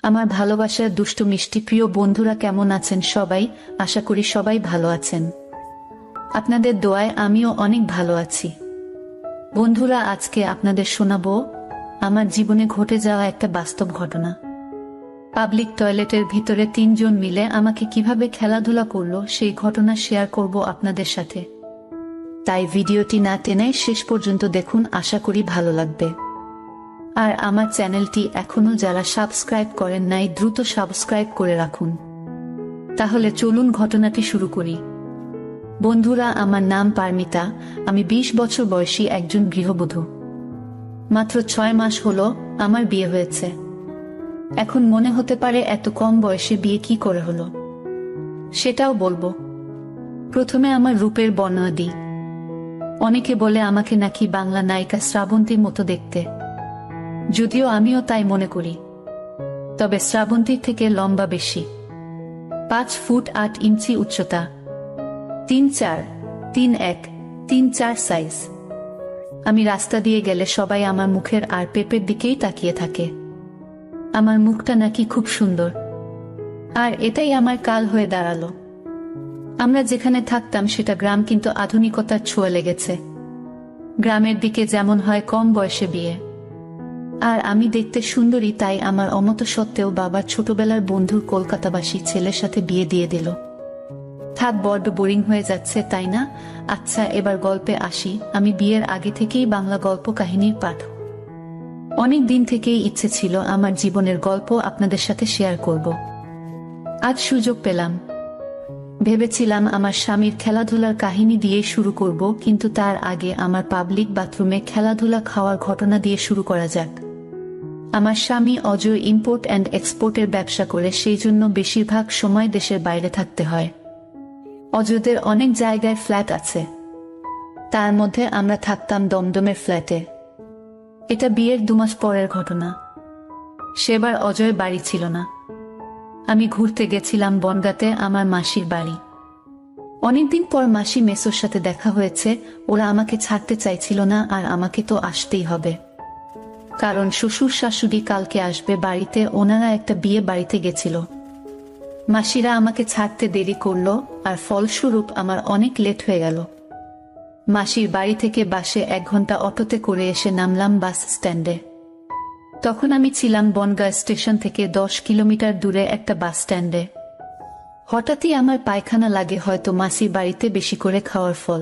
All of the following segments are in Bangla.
আমার ভালোবাসার দুষ্টু মিষ্টি প্রিয় বন্ধুরা কেমন আছেন সবাই? আশা করি সবাই ভালো আছেন। আপনাদের দোয়ায় আমিও অনেক ভালো আছি। বন্ধুরা, আজকে আপনাদের শোনাবো আমার জীবনে ঘটে যাওয়া একটা বাস্তব ঘটনা। পাবলিক টয়লেটের ভিতরে 3 জন মিলে আমাকে কিভাবে খেলাধুলা করলো সেই ঘটনা শেয়ার করব আপনাদের সাথে। তাই ভিডিওটি না টেনে শেষ পর্যন্ত দেখুন, আশা করি ভালো লাগবে। আর আমার চ্যানেলটি এখনো যারা সাবস্ক্রাইব করেন নাই দ্রুত সাবস্ক্রাইব করে রাখুন। তাহলে চলুন ঘটনাটি শুরু করি। বন্ধুরা, আমার নাম পারমিতা। আমি 20 বছর বয়সী একজন গৃহবধূ। মাত্র 6 মাস হলো আমার বিয়ে হয়েছে। এখন মনে হতে পারে এত কম বয়সে বিয়ে কি করে হলো, সেটাও বলবো। প্রথমে আমার রূপের বর্ণনা দিই। অনেকে বলে আমাকে নাকি বাংলা নায়িকা শ্রাবন্তীর মতো দেখতে, যদিও আমিও তাই মনে করি। তবে শ্রাবন্তীর থেকে লম্বা বেশি, 5 ফুট 8 ইঞ্চি উচ্চতা, 3'4", 3'1", 3'4" সাইজ। আমি রাস্তা দিয়ে গেলে সবাই আমার মুখের আর পেপের দিকেই তাকিয়ে থাকে। আমার মুখটা নাকি খুব সুন্দর, আর এটাই আমার কাল হয়ে দাঁড়ালো। আমরা যেখানে থাকতাম সেটা গ্রাম, কিন্তু আধুনিকতার ছোঁয়া লেগেছে। গ্রামের দিকে যেমন হয় কম বয়সে বিয়ে। আর আমি দেখতে সুন্দরী, তাই আমার অমত সত্ত্বেও বাবার ছোটবেলার বন্ধুর কলকাতাবাসী ছেলের সাথে বিয়ে দিয়ে দিল। থাক, বড্ড বোরিং হয়ে যাচ্ছে, তাই না? আচ্ছা, এবার গল্পে আসি। আমি বিয়ের আগে থেকেই বাংলা গল্প কাহিনীর পাঠক। অনেক দিন থেকেই ইচ্ছে ছিল আমার জীবনের গল্প আপনাদের সাথে শেয়ার করব। আজ সুযোগ পেলাম। ভেবেছিলাম আমার স্বামীর খেলাধুলার কাহিনী দিয়ে শুরু করব, কিন্তু তার আগে আমার পাবলিক বাথরুমে খেলাধুলা খাওয়ার ঘটনা দিয়ে শুরু করা যাক। আমার স্বামী অজয় ইম্পোর্ট অ্যান্ড এক্সপোর্টের ব্যবসা করে, সেই জন্য বেশিরভাগ সময় দেশের বাইরে থাকতে হয়। অজয়দের অনেক জায়গায় ফ্ল্যাট আছে, তার মধ্যে আমরা থাকতাম দমদমের ফ্ল্যাটে। এটা বিয়ের 2 মাস পরের ঘটনা। সেবার অজয় বাড়ি ছিল না। আমি ঘুরতে গেছিলাম বনগাঁতে, আমার মাসির বাড়ি। অনেকদিন পর মাসি মেসোর সাথে দেখা হয়েছে। ওরা আমাকে ছাড়তে চাইছিল না, আর আমাকে তো আসতেই হবে, কারণ শ্বশুর শাশুড়ি কালকে আসবে বাড়িতে। ওনারা একটা বিয়ে বাড়িতে গেছিল। মাসিরা আমাকে ছাড়তে দেরি করলো, আর ফলস্বরূপ আমার অনেক লেট হয়ে গেল। মাসির বাড়ি থেকে বাসে 1 ঘন্টা অটোতে করে এসে নামলাম বাস স্ট্যান্ডে। তখন আমি ছিলাম বনগাঁ স্টেশন থেকে 10 কিলোমিটার দূরে একটা বাস স্ট্যান্ডে। হঠাৎই আমার পায়খানা লাগে, হয়তো মাসির বাড়িতে বেশি করে খাওয়ার ফল।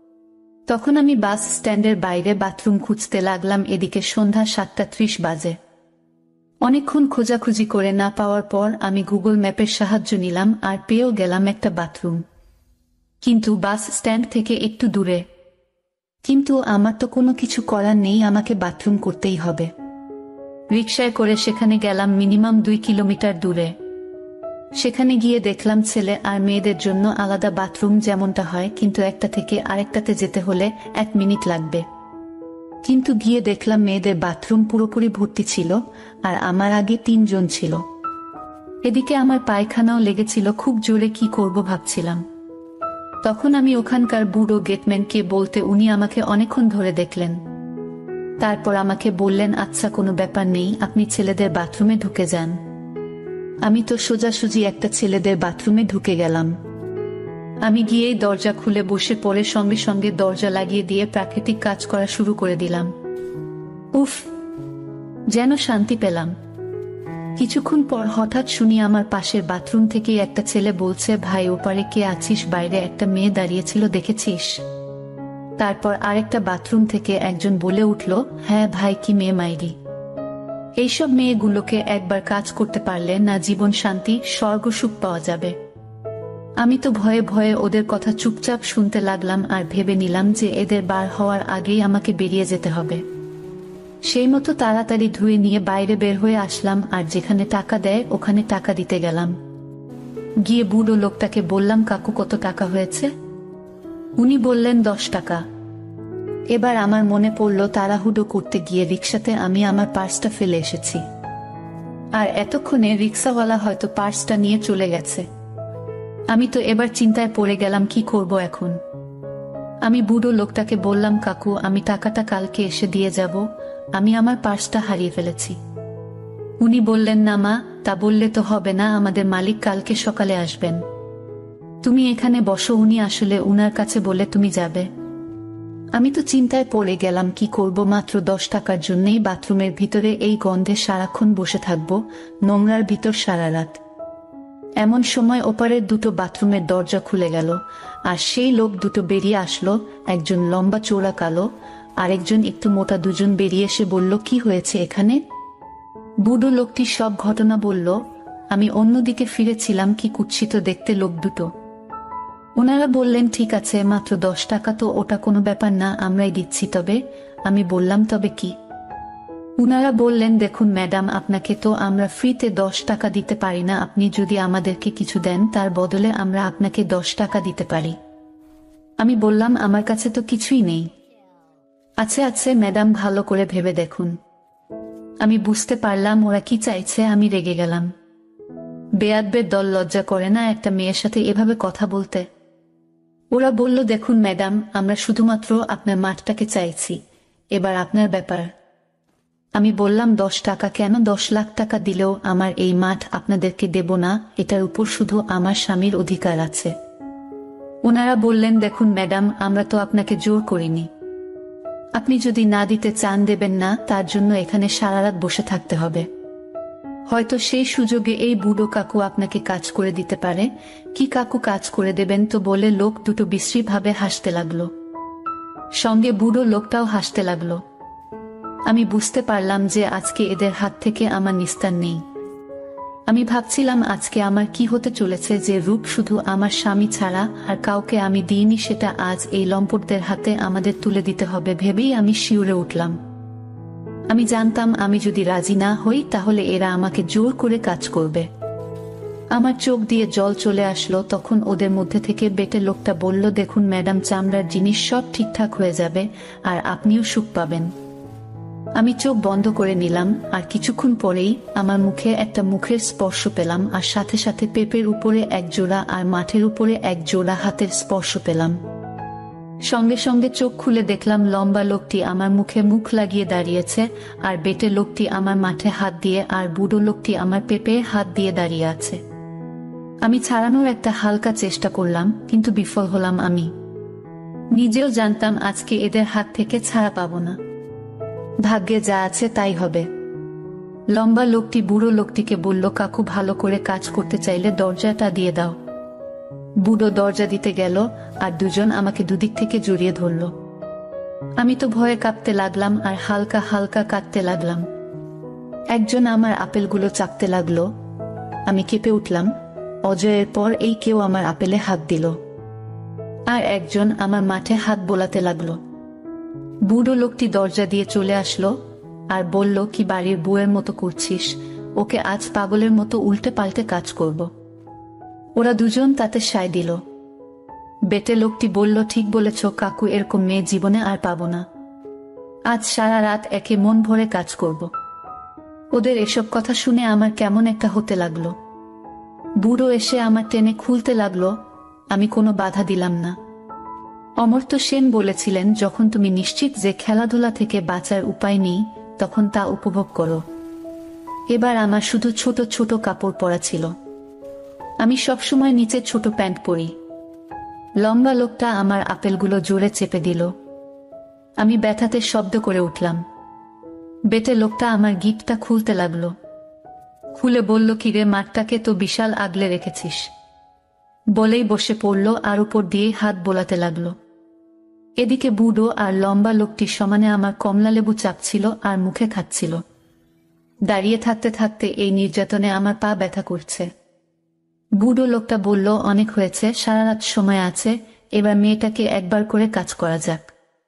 তখন আমি বাস স্ট্যান্ডের বাইরে বাথরুম খুঁজতে লাগলাম। এদিকে সন্ধ্যা 7:30 বাজে। অনেকক্ষণ খোঁজাখুঁজি করে না পাওয়ার পর আমি গুগল ম্যাপের সাহায্য নিলাম, আর পেয়েও গেলাম একটা বাথরুম, কিন্তু বাস স্ট্যান্ড থেকে একটু দূরে। কিন্তু আমার তো কোনো কিছু করার নেই, আমাকে বাথরুম করতেই হবে। রিকশায় করে সেখানে গেলাম মিনিমাম 2 কিলোমিটার দূরে। সেখানে গিয়ে দেখলাম ছেলে আর মেয়েদের জন্য আলাদা বাথরুম যেমনটা হয়, কিন্তু একটা থেকে আরেকটাতে যেতে হলে 1 মিনিট লাগবে। কিন্তু গিয়ে দেখলাম মেয়েদের বাথরুম পুরোপুরি ভর্তি ছিল, আর আমার আগে 3 জন ছিল। এদিকে আমার পায়খানাও লেগেছিল খুব জোরে। কি করব ভাবছিলাম। তখন আমি ওখানকার বুড়ো গেটম্যানকে বলতে উনি আমাকে অনেকক্ষণ ধরে দেখলেন। তারপর আমাকে বললেন, আচ্ছা কোনো ব্যাপার নেই, আপনি ছেলেদের বাথরুমে ঢুকে যান। আমি তো সোজাসুজি একটা ছেলেদের বাথরুমে ঢুকে গেলাম। আমি গিয়েই দরজা খুলে বসে পড়ে সঙ্গে সঙ্গে দরজা লাগিয়ে দিয়ে প্রাকৃতিক কাজ করা শুরু করে দিলাম। উফ, যেন শান্তি পেলাম। কিছুক্ষণ পর হঠাৎ শুনি আমার পাশের বাথরুম থেকেই একটা ছেলে বলছে, ভাই ওপারে কে আছিস? বাইরে একটা মেয়ে দাঁড়িয়েছিল, দেখেছিস? তারপর আরেকটা বাথরুম থেকে একজন বলে উঠল, হ্যাঁ ভাই, কি মেয়ে মাইরি। এইসব মেয়েগুলোকে একবার কাজ করতে পারলে না জীবন শান্তি, স্বর্গ সুখ পাওয়া যাবে। আমি তো ভয়ে ভয়ে ওদের কথা চুপচাপ শুনতে লাগলাম, আর ভেবে নিলাম যে এদের বার হওয়ার আগেই আমাকে বেরিয়ে যেতে হবে। সেই মতো তাড়াতাড়ি ধুয়ে নিয়ে বাইরে বের হয়ে আসলাম, আর যেখানে টাকা দেয় ওখানে টাকা দিতে গেলাম। গিয়ে বুড়ো লোকটাকে বললাম, কাকু কত টাকা হয়েছে? উনি বললেন 10 টাকা। এবার আমার মনে পড়ল তাড়াহুড়ো করতে গিয়ে রিকশাতে আমি আমার পার্সটা ফেলে এসেছি, আর এতক্ষণে রিকশাওয়ালা হয়তো পার্সটা নিয়ে চলে গেছে। আমি তো এবার চিন্তায় পড়ে গেলাম, কি করব এখন। আমি বুড়ো লোকটাকে বললাম, কাকু আমি টাকাটা কালকে এসে দিয়ে যাব, আমি আমার পার্সটা হারিয়ে ফেলেছি। উনি বললেন, না মা, তা বললে তো হবে না, আমাদের মালিক কালকে সকালে আসবেন। তুমি এখানে বসো, উনি আসলে উনার কাছে বলে তুমি যাবে। আমি তো চিন্তায় পড়ে গেলাম, কি করব, মাত্র 10 টাকার জন্যই বাথরুমের ভিতরে এই গন্ধে সারাক্ষণ বসে থাকবো, নোংরার ভিতর সারা রাত। এমন সময় ওপারের দুটো বাথরুমের দরজা খুলে গেল, আর সেই লোক দুটো বেরিয়ে আসলো। একজন লম্বা চওড়া কালো, আরেকজন একটু মোটা। দুজন বেরিয়ে এসে বলল, কি হয়েছে এখানে? বুড়ো লোকটি সব ঘটনা বলল। আমি অন্যদিকে ফিরেছিলাম, কি কুৎসিত দেখতে লোক দুটো। ওনারা বললেন, ঠিক আছে, মাত্র 10 টাকা তো, ওটা কোনো ব্যাপার না, আমরাই দিচ্ছি। তবে আমি বললাম, তবে কি? উনারা বললেন, দেখুন ম্যাডাম, আপনাকে তো আমরা ফ্রিতে 10 টাকা দিতে পারি না, আপনি যদি আমাদেরকে কিছু দেন তার বদলে আমরা আপনাকে 10 টাকা দিতে পারি। আমি বললাম, আমার কাছে তো কিছুই নেই। আচ্ছা আচ্ছা ম্যাডাম, ভালো করে ভেবে দেখুন। আমি বুঝতে পারলাম ওরা কি চাইছে। আমি রেগে গেলাম। বেয়াদবের দল, লজ্জা করে না একটা মেয়ের সাথে এভাবে কথা বলতে? ওরা বলল, দেখুন ম্যাডাম, আমরা শুধুমাত্র আপনার মাঠটাকে চাইছি, এবার আপনার ব্যাপার। আমি বললাম, 10 টাকা কেন? 10 লাখ টাকা দিলেও আমার এই মাঠ আপনাদেরকে দেব না, এটার উপর শুধু আমার স্বামীর অধিকার আছে। ওনারা বললেন, দেখুন ম্যাডাম, আমরা তো আপনাকে জোর করিনি, আপনি যদি না দিতে চান দেবেন না, তার জন্য এখানে সারা রাত বসে থাকতে হবে। হয়তো সেই সুযোগে এই বুড়ো কাকু আপনাকে কাজ করে দিতে পারে। কি কাকু কাজ করে দেবেন তো? বলে লোক দুটো বিশ্রীভাবে হাসতে লাগলো, সঙ্গে বুড়ো লোকটাও হাসতে লাগলো। আমি বুঝতে পারলাম যে আজকে এদের হাত থেকে আমার নিস্তার নেই। আমি ভাবছিলাম আজকে আমার কি হতে চলেছে, যে রূপ শুধু আমার স্বামী ছাড়া আর কাউকে আমি দিইনি, সেটা আজ এই লম্পটদের হাতে আমাদের তুলে দিতে হবে। ভেবেই আমি শিউরে উঠলাম। আমি জানতাম আমি যদি রাজি না হই তাহলে এরা আমাকে জোর করে কাজ করবে। আমার চোখ দিয়ে জল চলে আসলো। তখন ওদের মধ্যে থেকে বেটে লোকটা বলল, দেখুন ম্যাডাম, চামড়ার জিনিস সব ঠিকঠাক হয়ে যাবে, আর আপনিও সুখ পাবেন। আমি চোখ বন্ধ করে নিলাম, আর কিছুক্ষণ পরেই আমার মুখে একটা মুখের স্পর্শ পেলাম, আর সাথে সাথে পেপের উপরে এক জোড়া আর মাঠের উপরে এক জোড়া হাতের স্পর্শ পেলাম। সঙ্গে সঙ্গে চোখ খুলে দেখলাম লম্বা লোকটি আমার মুখে মুখ লাগিয়ে দাঁড়িয়েছে, আর বেটে লোকটি আমার মাঠে হাত দিয়ে, আর বুড়ো লোকটি আমার পেপে হাত দিয়ে দাঁড়িয়ে আছে। আমি ছাড়ানোর একটা হালকা চেষ্টা করলাম, কিন্তু বিফল হলাম। আমি নিজেও জানতাম আজকে এদের হাত থেকে ছাড়া পাবো না। ভাগ্যে যা আছে তাই হবে। লম্বা লোকটি বুড়ো লোকটিকে বলল, কাকু, ভালো করে কাজ করতে চাইলে দরজাটা দিয়ে দাও। বুড়ো দরজা দিতে গেল, আর দুজন আমাকে দুদিক থেকে জড়িয়ে ধরল। আমি তো ভয়ে কাঁপতে লাগলাম, আর হালকা হালকা কাঁদতে লাগলাম। একজন আমার আপেলগুলো চাপতে লাগলো। আমি কেঁপে উঠলাম। অজয়ের পর এই কেউ আমার আপেলে হাত দিল, আর একজন আমার মাঠে হাত বোলাতে লাগলো। বুড়ো লোকটি দরজা দিয়ে চলে আসলো আর বলল, কি বাড়ির বউয়ের মতো করছিস? ওকে আজ পাগলের মতো উল্টে পাল্টে কাজ করব। ওরা দুজন তাতে সায় দিল। বেটে লোকটি বলল, ঠিক বলেছ কাকু, এরকম মেয়ে জীবনে আর পাবো না। আজ সারা রাত একে মন ভরে কাজ করব। ওদের এসব কথা শুনে আমার কেমন একটা হতে লাগলো। বুড়ো এসে আমার টেনে খুলতে লাগলো। আমি কোনো বাধা দিলাম না। অমর্ত্য সেন বলেছিলেন, যখন তুমি নিশ্চিত যে খেলাধুলা থেকে বাঁচার উপায় নেই, তখন তা উপভোগ করো। এবার আমার শুধু ছোট ছোট কাপড় পরা ছিল। আমি সবসময় নিচে ছোট প্যান্ট পরি। লম্বা লোকটা আমার আপেলগুলো জোরে চেপে দিল। আমি ব্যথাতে শব্দ করে উঠলাম। বেটে লোকটা আমার গিটটা খুলতে লাগলো। খুলে বলল, কিরে, মাঠটাকে তো বিশাল আগলে রেখেছিস। বলেই বসে পড়ল, আর উপর দিয়ে হাত বোলাতে লাগলো। এদিকে বুড়ো আর লম্বা লোকটি সমানে আমার কমলালেবু চাপছিল আর মুখে খাচ্ছিল। দাঁড়িয়ে থাকতে থাকতে এই নির্যাতনে আমার পা ব্যথা করছে। বুড়ো লোকটা বলল, অনেক হয়েছে, সারা রাত সময় আছে, এবার মেয়েটাকে একবার করে কাজ করা যাক।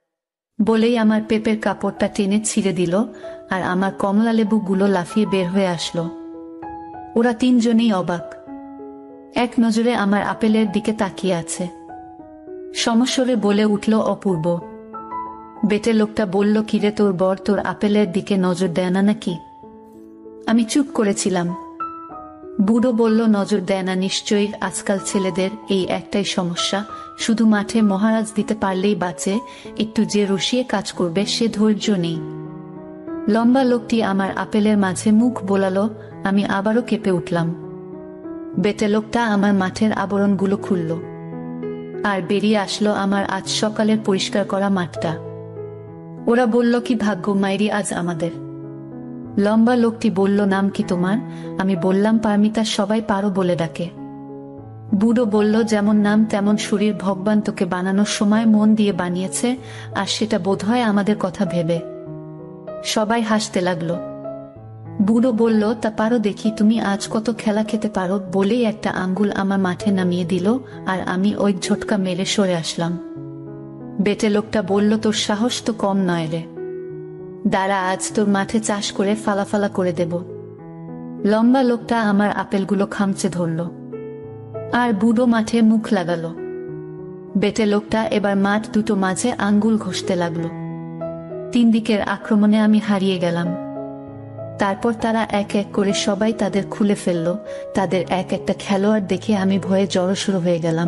বলেই আমার পেপের কাপড়টা টেনে ছিঁড়ে দিল, আর আমার কমলালেবু গুলো লাফিয়ে বের হয়ে আসলো। ওরা তিনজনেই অবাক, এক নজরে আমার আপেলের দিকে তাকিয়ে আছে। সমস্বরে বলে উঠল, অপূর্ব। বেটে লোকটা বলল, কিরে, তোর বর তোর আপেলের দিকে নজর দেয় না নাকি? আমি চুপ করেছিলাম। বুড়ো বলল, নজর দেয় না নিশ্চয়ই, আজকাল ছেলেদের এই একটাই সমস্যা, শুধু মাঠে মহারাজ দিতে পারলেই বাঁচে, একটু যে রসিয়ে কাজ করবে সে ধৈর্য নেই। লম্বা লোকটি আমার আপেলের মাঝে মুখ বোলালো, আমি আবারও কেঁপে উঠলাম। বেটে লোকটা আমার মাঠের আবরণগুলো খুলল, আর বেরিয়ে আসলো আমার আজ সকালের পরিষ্কার করা মাঠটা। ওরা বলল, কি ভাগ্য মাইরি আজ আমাদের। লম্বা লোকটি বলল, নাম কি তোমার? আমি বললাম, পারমিতা, সবাই পারো বলে ডাকে। বুড়ো বলল, যেমন নাম তেমন শরীর, ভগবান তোকে বানানোর সময় মন দিয়ে বানিয়েছে, আর সেটা বোধহয় আমাদের কথা ভেবে। সবাই হাসতে লাগলো। বুড়ো বলল, তা পারো দেখি, তুমি আজ কত খেলা খেতে পারো, বলেই একটা আঙ্গুল আমার মাঠে নামিয়ে দিল, আর আমি ওই ঝটকা মেরে সরে আসলাম। বেটে লোকটা বলল, তোর সাহস তো কম নয় রে, দাঁড়া, আজ তোর মাঠে চাষ করে ফালাফালা করে দেব। লম্বা লোকটা আমার আপেলগুলো খামচে ধরল, আর বুড়ো মাঠে মুখ লাগালো। বেটে লোকটা এবার মাঠ দুটো মাঝে আঙ্গুল ঘষতে লাগলো। 3 দিকের আক্রমণে আমি হারিয়ে গেলাম। তারপর তারা এক এক করে সবাই তাদের খুলে ফেলল। তাদের এক একটা খেলোয়াড় দেখে আমি ভয়ে জড়সড় হয়ে গেলাম।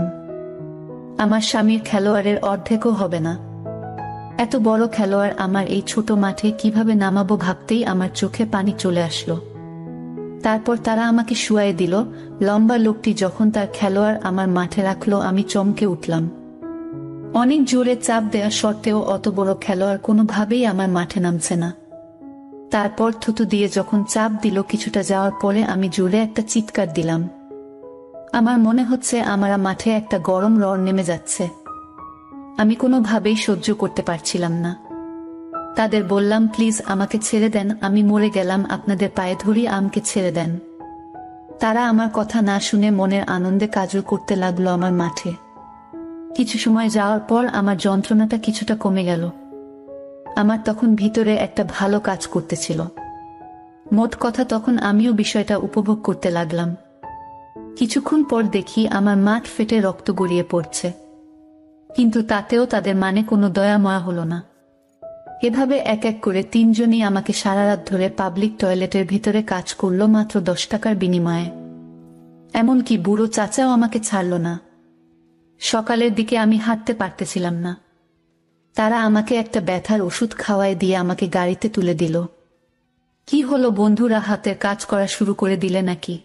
আমার স্বামীর খেলোয়াড়ের অর্ধেকও হবে না। এত বড় খেলোয়াড় আমার এই ছোট মাঠে কিভাবে নামাবো ভাবতেই আমার চোখে পানি চলে আসলো। তারপর তারা আমাকে শুয়ায়ে দিল। লম্বা লোকটি যখন তার খেলোয়াড় আমার মাঠে রাখলো, আমি চমকে উঠলাম। অনেক জোরে চাপ দেওয়া সত্ত্বেও অত বড় খেলোয়াড় কোনোভাবেই আমার মাঠে নামছে না। তারপর থুতু দিয়ে যখন চাপ দিল, কিছুটা যাওয়ার পরে আমি জোরে একটা চিৎকার দিলাম। আমার মনে হচ্ছে আমার মাঠে একটা গরম রড নেমে যাচ্ছে। আমি কোনোভাবেই সহ্য করতে পারছিলাম না। তাদের বললাম, প্লিজ আমাকে ছেড়ে দেন, আমি মরে গেলাম, আপনাদের পায়ে ধরি, আমাকে ছেড়ে দেন। তারা আমার কথা না শুনে মনের আনন্দে কাজল করতে লাগলো আমার মাঠে। কিছু সময় যাওয়ার পর আমার যন্ত্রণাটা কিছুটা কমে গেল। আমার তখন ভিতরে একটা ভালো কাজ করতেছিল। মোট কথা, তখন আমিও বিষয়টা উপভোগ করতে লাগলাম। কিছুক্ষণ পর দেখি আমার মাঠ ফেটে রক্ত গড়িয়ে পড়ছে, কিন্তু তাতেও তাদের মানে কোনো দয়া ময়া হলো না। এভাবে এক এক করে 3 জনই আমাকে সারা রাত ধরে পাবলিক টয়লেটের ভিতরে কাজ করলো, মাত্র 10 টাকার বিনিময়ে। এমনকি বুড়ো চাচাও আমাকে ছাড়ল না। সকালের দিকে আমি হাঁটতে পারতেছিলাম না। তারা আমাকে একটা ব্যথার ওষুধ খাওয়ায় দিয়ে আমাকে গাড়িতে তুলে দিল। কি হলো বন্ধুরা, হাতের কাজ করা শুরু করে দিলে নাকি?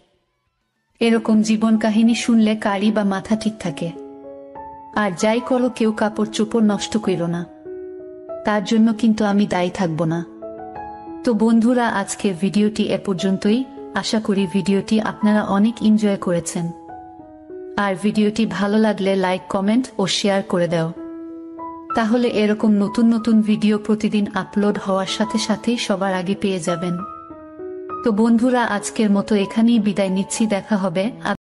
এরকম জীবন কাহিনী শুনলে কারি বা মাথা ঠিক থাকে। আর যাই করো, কেউ কাপড় চোপড় নষ্ট করো না, তার জন্য কিন্তু আমি দায়ী থাকব না। তো বন্ধুরা, আজকের ভিডিওটি এ পর্যন্তই। আশা করি ভিডিওটি আপনারা অনেক এনজয় করেছেন। আর ভিডিওটি ভালো লাগলে লাইক, কমেন্ট ও শেয়ার করে দাও, তাহলে এরকম নতুন নতুন ভিডিও প্রতিদিন আপলোড হওয়ার সাথে সাথেই সবার আগে পেয়ে যাবেন। তো বন্ধুরা, আজকের মতো এখানেই বিদায় নিচ্ছি। দেখা হবে